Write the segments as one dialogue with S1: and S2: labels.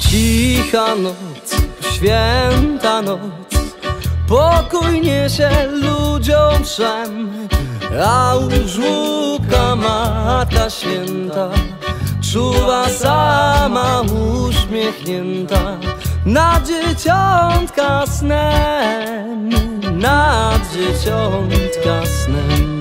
S1: Cicha noc, święta noc, pokój niesie ludziom wszem, a u żłóbka Matka Święta czuwa sama uśmiechnięta nad dzieciątka snem, nad dzieciątka snem.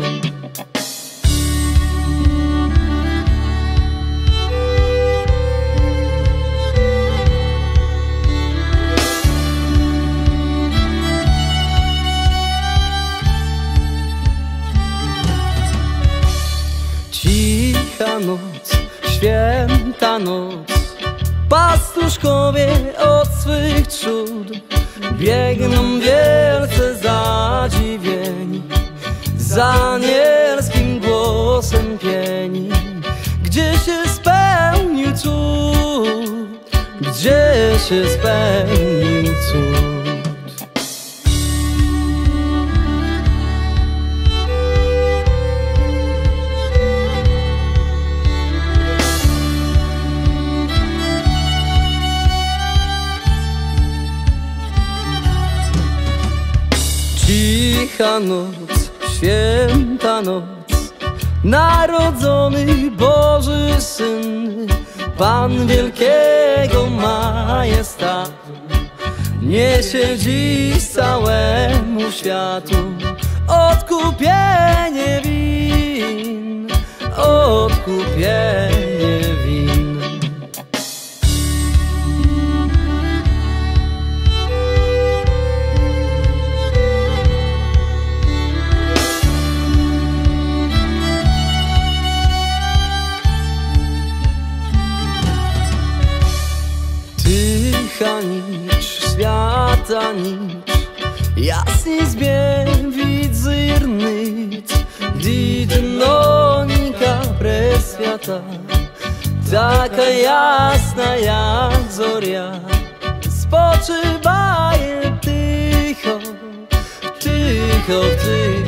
S1: Cicha noc, święta noc, pastuszkowie od swych trzód biegną wielce zadziwieni za anielskim głosem pieni. Gdzie się spełnił cud? Gdzie się spełnił cud? Cicha noc, święta noc, narodzony Boży Syn, Pan wielkiego majestatu, niesie dziś całemu światu odkupienie win, odkupienie win. Tycha nicz, świata nicz, jasni zbiem widzir nic, didnonika preswiata, taka jasna jak zoria, spoczywaje tycho, tycho, tycho.